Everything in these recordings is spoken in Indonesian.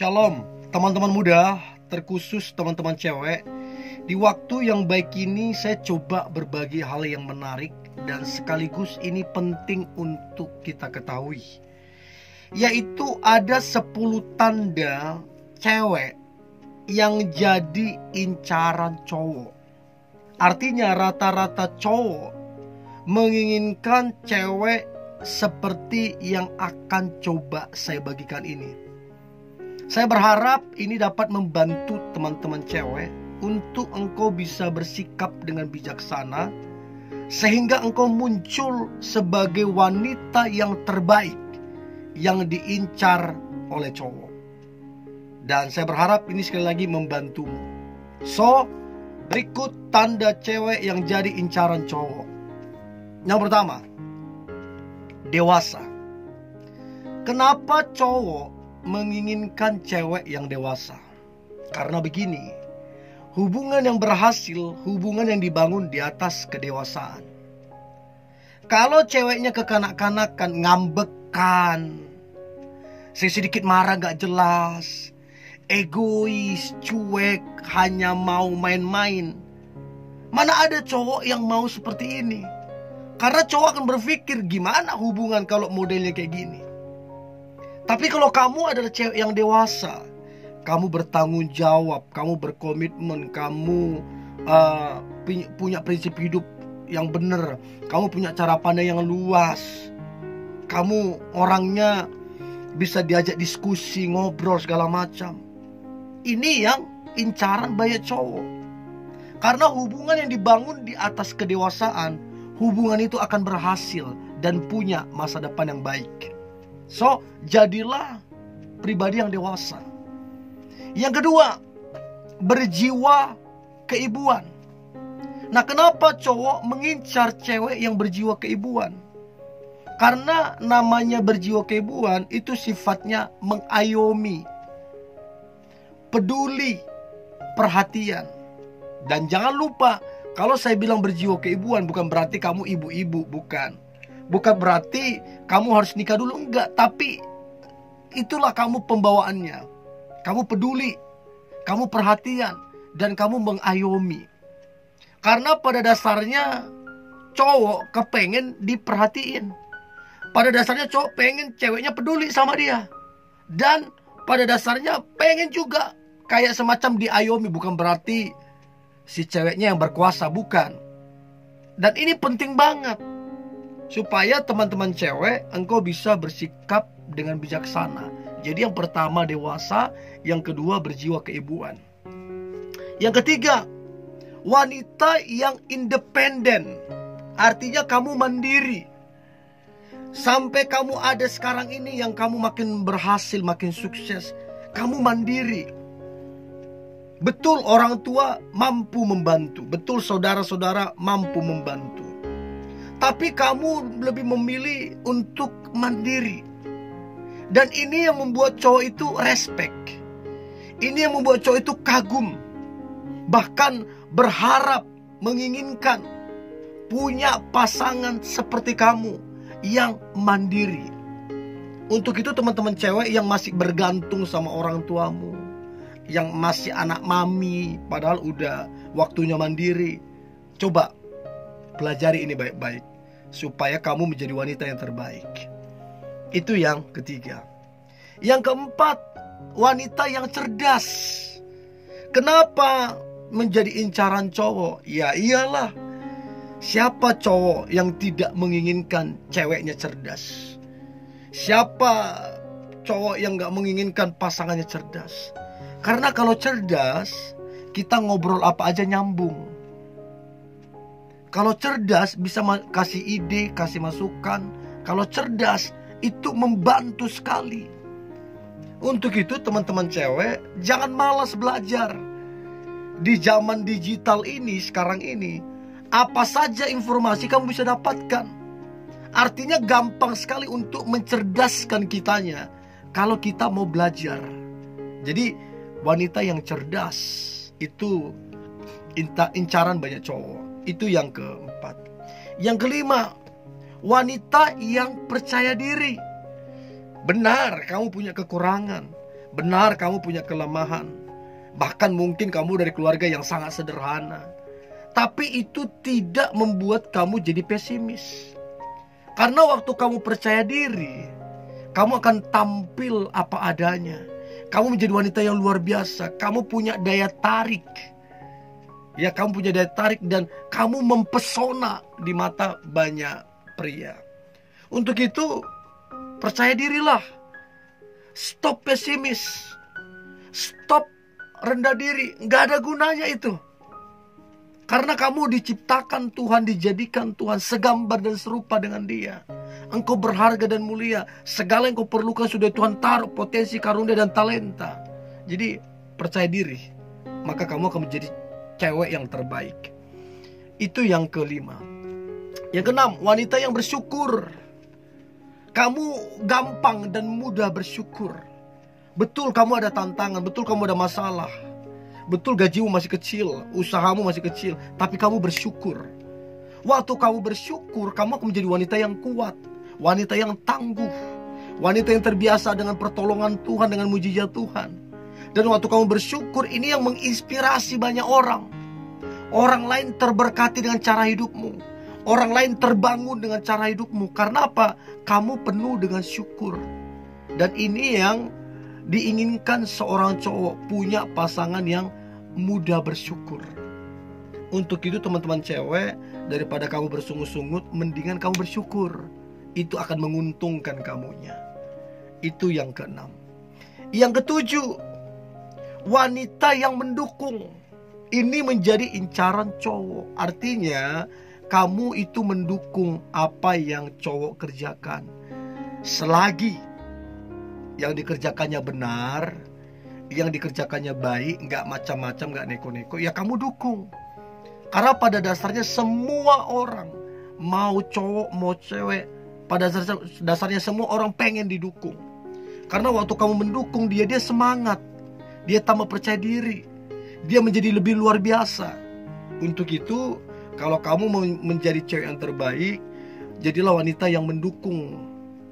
Shalom, teman-teman muda, terkhusus teman-teman cewek. Di waktu yang baik ini saya coba berbagi hal yang menarik dan sekaligus ini penting untuk kita ketahui. Yaitu ada 10 tanda cewek yang jadi incaran cowok. Artinya rata-rata cowok menginginkan cewek seperti yang akan coba saya bagikan ini. Saya berharap ini dapat membantu teman-teman cewek untuk engkau bisa bersikap dengan bijaksana sehingga engkau muncul sebagai wanita yang terbaik yang diincar oleh cowok. Dan saya berharap ini sekali lagi membantumu. So, berikut tanda cewek yang jadi incaran cowok. Yang pertama, dewasa. Kenapa cowok menginginkan cewek yang dewasa? Karena begini, hubungan yang berhasil, hubungan yang dibangun di atas kedewasaan. Kalau ceweknya kekanak-kanakan, ngambekan, sedikit marah gak jelas, egois, cuek, hanya mau main-main, mana ada cowok yang mau seperti ini? Karena cowok akan berpikir, gimana hubungan kalau modelnya kayak gini? Tapi kalau kamu adalah cewek yang dewasa, kamu bertanggung jawab, kamu berkomitmen, kamu punya prinsip hidup yang benar, kamu punya cara pandang yang luas, kamu orangnya bisa diajak diskusi, ngobrol segala macam. Ini yang incaran banyak cowok. Karena hubungan yang dibangun di atas kedewasaan, hubungan itu akan berhasil dan punya masa depan yang baik. So, jadilah pribadi yang dewasa. Yang kedua, berjiwa keibuan. Nah, kenapa cowok mengincar cewek yang berjiwa keibuan? Karena namanya berjiwa keibuan itu sifatnya mengayomi, peduli, perhatian. Dan jangan lupa, kalau saya bilang berjiwa keibuan bukan berarti kamu ibu-ibu, bukan. Bukan berarti kamu harus nikah dulu, enggak. Tapi itulah kamu pembawaannya. Kamu peduli, kamu perhatian, dan kamu mengayomi. Karena pada dasarnya cowok kepengen diperhatiin. Pada dasarnya cowok pengen ceweknya peduli sama dia. Dan pada dasarnya pengen juga kayak semacam diayomi. Bukan berarti si ceweknya yang berkuasa, bukan. Dan ini penting banget, supaya teman-teman cewek engkau bisa bersikap dengan bijaksana. Jadi yang pertama dewasa, yang kedua berjiwa keibuan. Yang ketiga, wanita yang independen. Artinya kamu mandiri. Sampai kamu ada sekarang ini yang kamu makin berhasil, makin sukses, kamu mandiri. Betul orang tua mampu membantu, betul saudara-saudara mampu membantu. Tapi kamu lebih memilih untuk mandiri. Dan ini yang membuat cowok itu respect. Ini yang membuat cowok itu kagum. Bahkan berharap, menginginkan punya pasangan seperti kamu yang mandiri. Untuk itu teman-teman cewek yang masih bergantung sama orang tuamu, yang masih anak mami padahal udah waktunya mandiri, coba pelajari ini baik-baik supaya kamu menjadi wanita yang terbaik. Itu yang ketiga. Yang keempat, wanita yang cerdas. Kenapa menjadi incaran cowok? Ya iyalah, siapa cowok yang tidak menginginkan ceweknya cerdas? Siapa cowok yang gak menginginkan pasangannya cerdas? Karena kalau cerdas, kita ngobrol apa aja nyambung. Kalau cerdas bisa kasih ide, kasih masukan. Kalau cerdas itu membantu sekali. Untuk itu teman-teman cewek, jangan malas belajar. Di zaman digital ini, sekarang ini, apa saja informasi kamu bisa dapatkan. Artinya gampang sekali untuk mencerdaskan kitanya kalau kita mau belajar. Jadi wanita yang cerdas itu incaran banyak cowok. Itu yang keempat. Yang kelima, wanita yang percaya diri. Benar, kamu punya kekurangan. Benar, kamu punya kelemahan. Bahkan mungkin kamu dari keluarga yang sangat sederhana. Tapi itu tidak membuat kamu jadi pesimis. Karena waktu kamu percaya diri, kamu akan tampil apa adanya. Kamu menjadi wanita yang luar biasa. Kamu punya daya tarik. Ya, kamu punya daya tarik dan kamu mempesona di mata banyak pria. Untuk itu, percaya dirilah. Stop pesimis. Stop rendah diri. Nggak ada gunanya itu. Karena kamu diciptakan Tuhan, dijadikan Tuhan segambar dan serupa dengan Dia. Engkau berharga dan mulia. Segala yang kau perlukan sudah Tuhan taruh, potensi, karunia, dan talenta. Jadi percaya diri, maka kamu akan menjadi cewek yang terbaik. Itu yang kelima. Yang keenam, wanita yang bersyukur. Kamu gampang dan mudah bersyukur. Betul kamu ada tantangan, betul kamu ada masalah. Betul gajimu masih kecil, usahamu masih kecil, tapi kamu bersyukur. Waktu kamu bersyukur, kamu akan menjadi wanita yang kuat, wanita yang tangguh, wanita yang terbiasa dengan pertolongan Tuhan, dengan mujizat Tuhan. Dan waktu kamu bersyukur, ini yang menginspirasi banyak orang. Orang lain terberkati dengan cara hidupmu. Orang lain terbangun dengan cara hidupmu. Karena apa? Kamu penuh dengan syukur. Dan ini yang diinginkan seorang cowok, punya pasangan yang mudah bersyukur. Untuk itu teman-teman cewek, daripada kamu bersungut-sungut, mendingan kamu bersyukur. Itu akan menguntungkan kamunya. Itu yang keenam. Yang ketujuh, wanita yang mendukung. Ini menjadi incaran cowok. Artinya kamu itu mendukung apa yang cowok kerjakan. Selagi yang dikerjakannya benar, yang dikerjakannya baik, nggak macam-macam, nggak neko-neko, ya kamu dukung. Karena pada dasarnya semua orang, mau cowok mau cewek, pada dasarnya semua orang pengen didukung. Karena waktu kamu mendukung dia semangat, dia tambah percaya diri, dia menjadi lebih luar biasa. Untuk itu, kalau kamu mau menjadi cewek yang terbaik, jadilah wanita yang mendukung.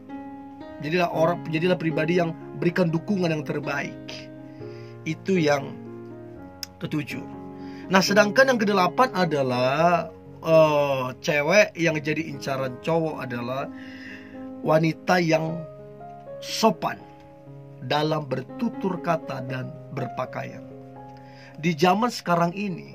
Jadilah pribadi yang berikan dukungan yang terbaik. Itu yang ketujuh. Nah, sedangkan yang kedelapan adalah cewek yang jadi incaran cowok adalah wanita yang sopan dalam bertutur kata dan berpakaian. Di zaman sekarang ini,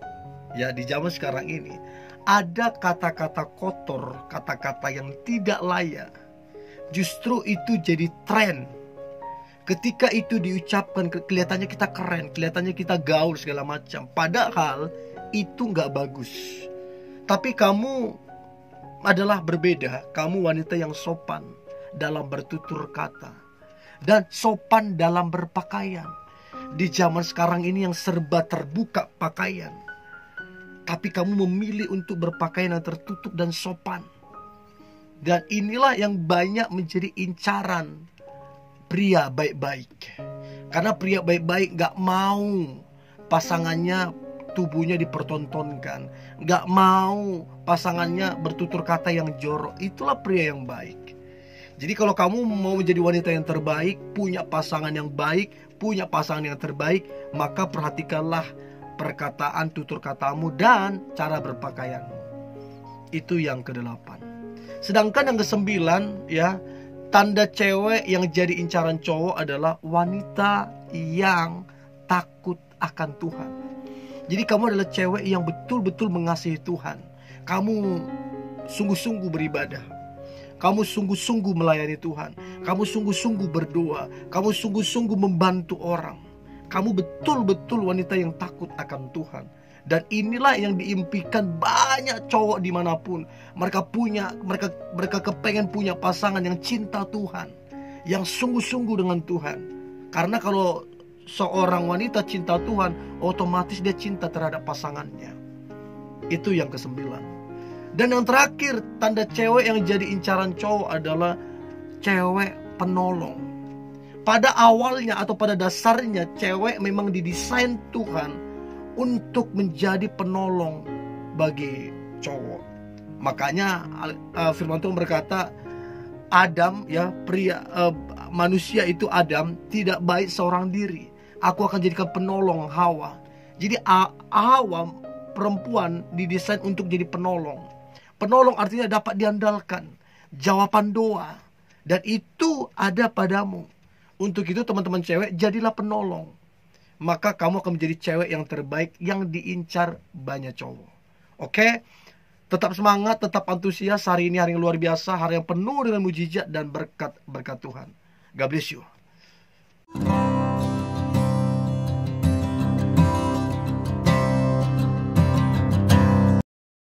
ada kata-kata kotor, kata-kata yang tidak layak. Justru itu jadi tren. Ketika itu diucapkan, kelihatannya kita keren, kelihatannya kita gaul segala macam. Padahal itu gak bagus. Tapi kamu adalah berbeda. Kamu wanita yang sopan dalam bertutur kata dan sopan dalam berpakaian. Di zaman sekarang ini yang serba terbuka pakaian, tapi kamu memilih untuk berpakaian yang tertutup dan sopan. Dan inilah yang banyak menjadi incaran pria baik-baik. Karena pria baik-baik gak mau pasangannya tubuhnya dipertontonkan, gak mau pasangannya bertutur kata yang jorok. Itulah pria yang baik. Jadi kalau kamu mau menjadi wanita yang terbaik, punya pasangan yang baik, punya pasangan yang terbaik, maka perhatikanlah perkataan, tutur katamu, dan cara berpakaianmu. Itu yang kedelapan. Sedangkan yang kesembilan, ya, tanda cewek yang jadi incaran cowok adalah wanita yang takut akan Tuhan. Jadi kamu adalah cewek yang betul-betul mengasihi Tuhan. Kamu sungguh-sungguh beribadah. Kamu sungguh-sungguh melayani Tuhan. Kamu sungguh-sungguh berdoa. Kamu sungguh-sungguh membantu orang. Kamu betul-betul wanita yang takut akan Tuhan. Dan inilah yang diimpikan banyak cowok dimanapun. Mereka kepengen punya pasangan yang cinta Tuhan, yang sungguh-sungguh dengan Tuhan. Karena kalau seorang wanita cinta Tuhan, otomatis dia cinta terhadap pasangannya. Itu yang kesembilan. Dan yang terakhir, tanda cewek yang jadi incaran cowok adalah cewek penolong. Pada awalnya atau pada dasarnya, cewek memang didesain Tuhan untuk menjadi penolong bagi cowok. Makanya firman Tuhan berkata, Adam ya, manusia itu Adam tidak baik seorang diri. Aku akan jadikan penolong Hawa. Jadi Hawa perempuan didesain untuk jadi penolong. Penolong artinya dapat diandalkan, jawaban doa, dan itu ada padamu. Untuk itu teman-teman cewek, jadilah penolong. Maka kamu akan menjadi cewek yang terbaik, yang diincar banyak cowok. Oke? Tetap semangat, tetap antusias. Hari ini hari yang luar biasa, hari yang penuh dengan mujizat dan berkat Tuhan. God bless you.